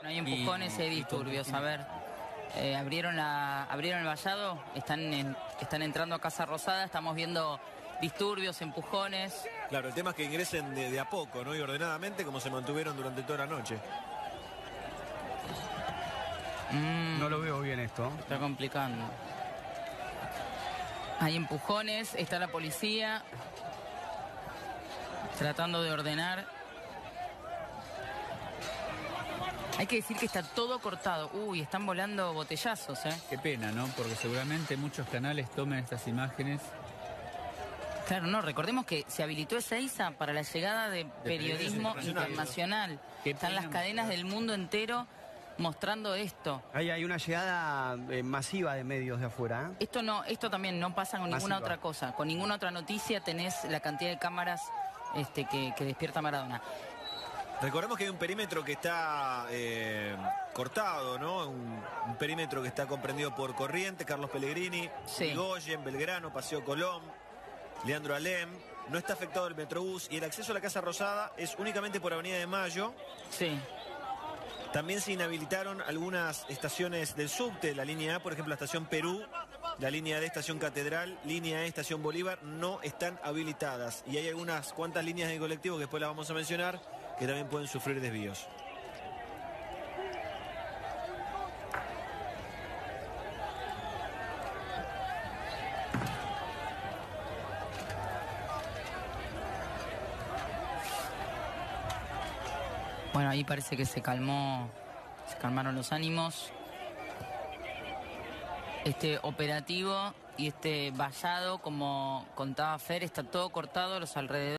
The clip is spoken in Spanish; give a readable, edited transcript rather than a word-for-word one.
Hay empujones y hay disturbios, a ver. Abrieron el vallado, están entrando a Casa Rosada, estamos viendo disturbios, empujones. Claro, el tema es que ingresen de a poco, ¿no? Y ordenadamente, como se mantuvieron durante toda la noche. No lo veo bien esto. Está complicando. Hay empujones, está la policía tratando de ordenar. Hay que decir que está todo cortado. Uy, están volando botellazos, ¿eh? Qué pena, ¿no? Porque seguramente muchos canales tomen estas imágenes. Claro, no, recordemos que se habilitó Ezeiza para la llegada de periodismo internacional. Están las cadenas del mundo entero mostrando esto. Ahí hay una llegada masiva de medios de afuera, ¿eh? Esto también no pasa con ninguna otra cosa. Con ninguna otra noticia tenés la cantidad de cámaras que despierta Maradona. Recordemos que hay un perímetro que está cortado, ¿no? Un perímetro que está comprendido por Corrientes, Carlos Pellegrini, Irigoyen, Belgrano, Paseo Colón, Leandro Alem. No está afectado el Metrobús y el acceso a la Casa Rosada es únicamente por Avenida de Mayo. Sí. También se inhabilitaron algunas estaciones del subte, la línea A, por ejemplo, la estación Perú, la línea D, estación Catedral, línea E, estación Bolívar, no están habilitadas. Y hay algunas cuantas líneas de colectivo que después las vamos a mencionar, que también pueden sufrir desvíos. Bueno, ahí parece que se calmaron los ánimos. Este operativo y este vallado, como contaba Fer, está todo cortado a los alrededores.